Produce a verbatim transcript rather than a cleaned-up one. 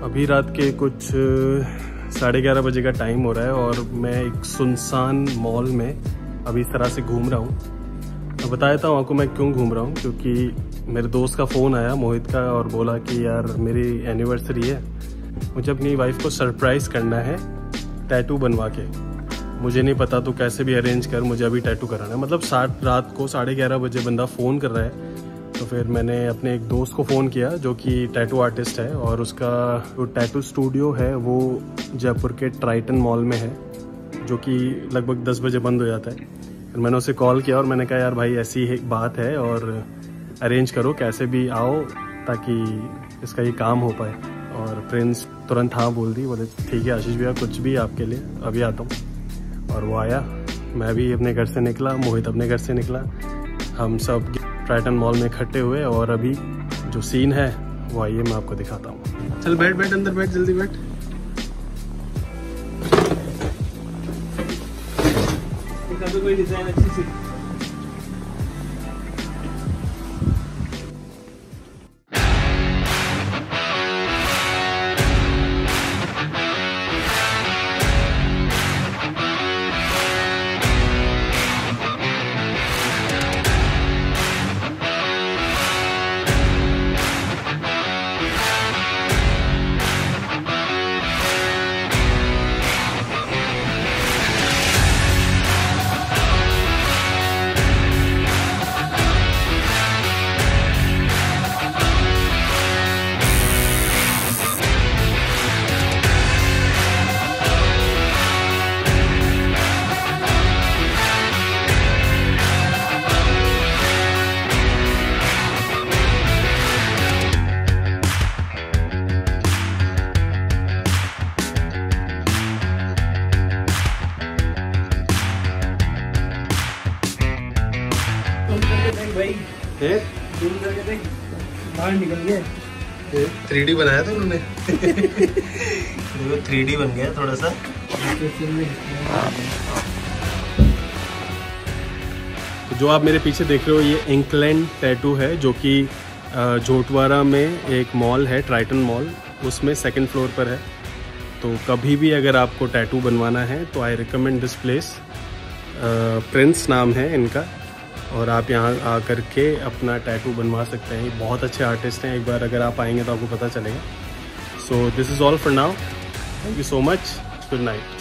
अभी रात के कुछ साढ़े ग्यारह बजे का टाइम हो रहा है और मैं एक सुनसान मॉल में अभी इस तरह से घूम रहा हूँ। मैं बता देता हूँ आपको मैं क्यों घूम रहा हूँ, क्योंकि मेरे दोस्त का फ़ोन आया मोहित का और बोला कि यार मेरी एनिवर्सरी है, मुझे अपनी वाइफ को सरप्राइज़ करना है टैटू बनवा के। मुझे नहीं पता तो कैसे भी अरेंज कर, मुझे अभी टैटू कराना है। मतलब साठ रात को साढ़े ग्यारह बजे बंदा फ़ोन कर रहा है। तो फिर मैंने अपने एक दोस्त को फ़ोन किया जो कि टैटू आर्टिस्ट है और उसका जो टैटू स्टूडियो है वो जयपुर के ट्राइटन मॉल में है, जो कि लगभग दस बजे बंद हो जाता है। फिर मैंने उसे कॉल किया और मैंने कहा यार भाई ऐसी एक बात है और अरेंज करो, कैसे भी आओ ताकि इसका ये काम हो पाए। और प्रिंस तुरंत हाँ बोल दी, बोले ठीक है आशीष भैया कुछ भी आपके लिए, अभी आता हूँ। और वो आया, मैं भी अपने घर से निकला, मोहित अपने घर से निकला, हम सब ट्राइटन मॉल में इकट्ठे हुए और अभी जो सीन है वो आइए मैं आपको दिखाता हूँ। चल बैठ बैठ अंदर बैठ, जल्दी बैठ। कोई डिजाइन अच्छी सी भाई जूम करके देख, बाहर निकल गए। थ्री डी बनाया था उन्होंने। देखो थ्री डी बन गया थोड़ा सा। तो जो आप मेरे पीछे देख रहे हो ये इंकलैंड टैटू है, जो कि झोटवाड़ा में एक मॉल है ट्राइटन मॉल, उसमें सेकंड फ्लोर पर है। तो कभी भी अगर आपको टैटू बनवाना है तो I recommend this place. Prince नाम है इनका और आप यहाँ आकर के अपना टैटू बनवा सकते हैं। बहुत अच्छे आर्टिस्ट हैं, एक बार अगर आप आएंगे तो आपको पता चलेगा। So this is all for now, thank you so much, good night.